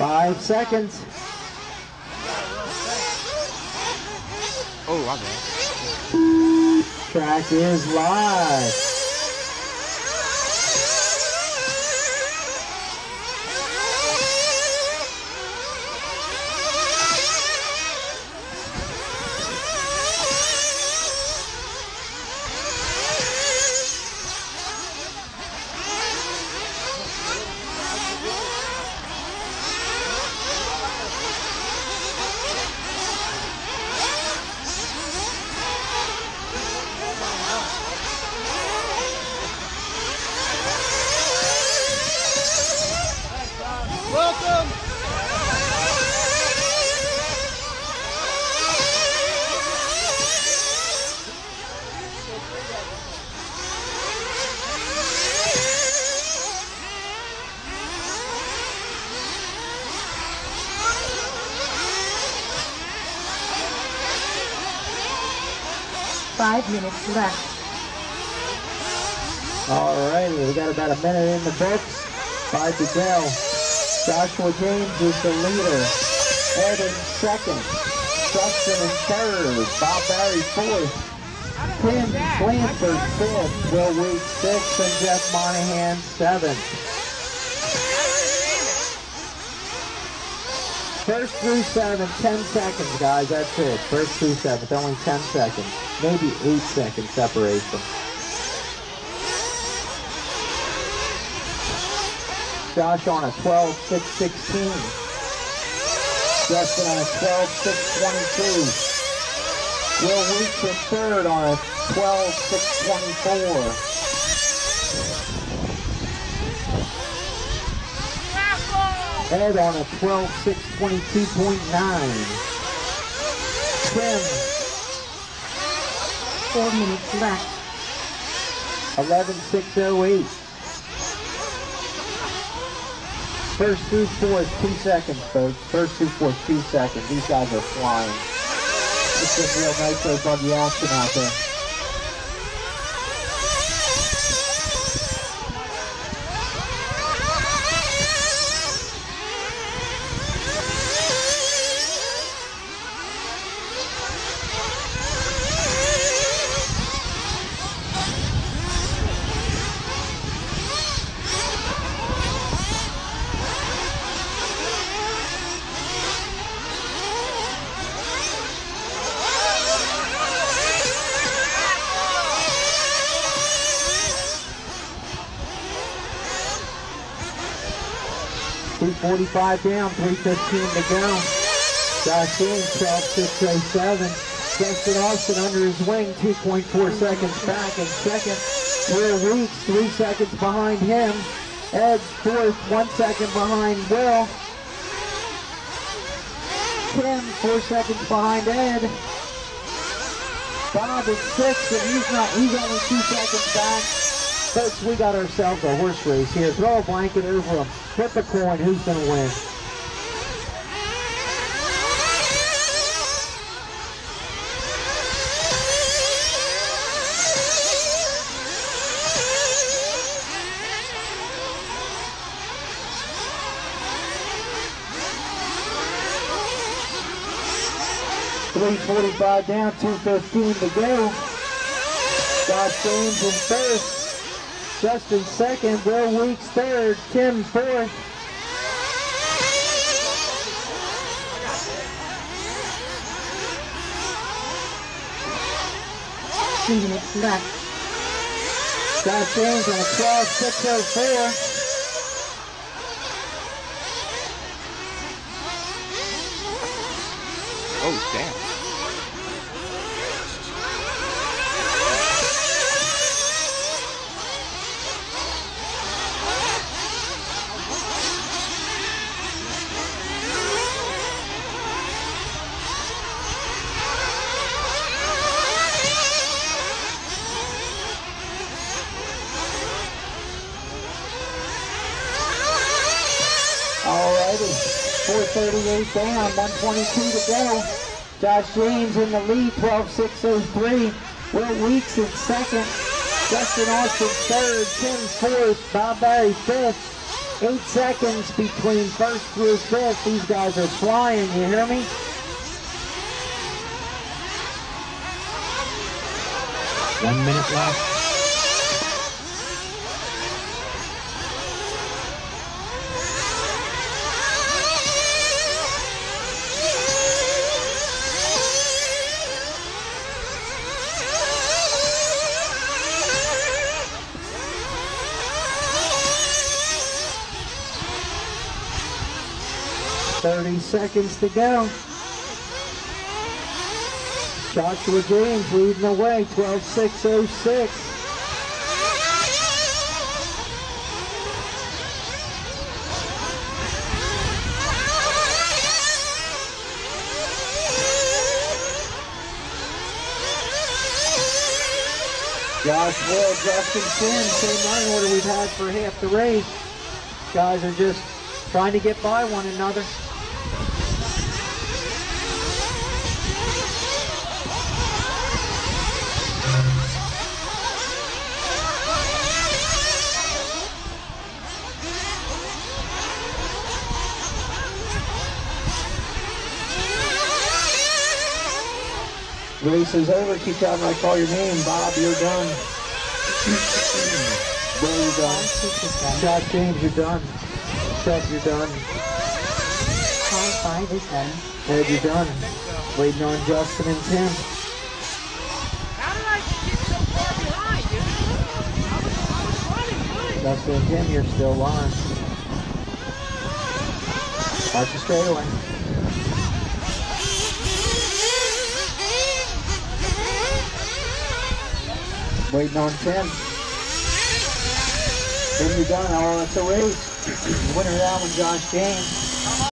5 seconds. Oh, I'm bad. Track is live. Welcome! Five minutes left. Alrighty, we got about a minute in the books. 5 to go. Joshua James is the leader. Ed in second. Justin in third. Bob Barry fourth. Tim Blanford fifth. Will Weeks sixth. And Jeff Monahan seventh. First through 7, 10 seconds, guys. That's it. First through 7, only 10 seconds. Maybe 8 second separation. Josh on a 12.6.16. Justin on a 12.6.22. Will Weeks in third on a 12.6.24. Ed on a 12.6.22.9. Tim. 4 minutes left. 11.608. First through 4 is 2 seconds, folks. First through 4 is 2 seconds. These guys are flying. It's just real nitro buggy action out there. .245 down, 3:15 to go. Josh James, 12.607. Justin Austin under his wing, 2.4 seconds back in second. Will Weeks, 3 seconds behind him. Ed fourth, 1 second behind Will. Tim, 4 seconds behind Ed. Bob in sixth, and he's only 2 seconds back. Folks, we got ourselves a horse race here. Throw a blanket over him. Flip a coin. Who's going to win? .345 down, 2:15 to go. Josh James in first. Justin second, Will Weeks third, Tim fourth. Three minutes left. Josh James on a 12.604. Oh, damn. Alrighty, 4:38 down, 1:22 to go. Josh James in the lead, 12.603. Will Weeks in second. Justin Austin third. Tim fourth. Bob Barry fifth. 8 seconds between first through fifth. These guys are flying, you hear me? One minute left. $30 seconds to go. Joshua James leading the way, 12:06.06. Josh Wood, Justin Finn, same line order we've had for half the race. Guys are just trying to get by one another. Race is over. Keep counting. I call your name. Bob, you're done. Will, you're done. Josh James, you're done. Seth, you're done. Car 5 is done. Ed, you're done. Waiting on Justin and Tim. How did I get so far behind, dude? I was running good. Justin and Tim, you're still on. Watch the straightaway. Waiting on Tim. Tim, you're done. Oh, it's a race. The winner of that one, Josh James.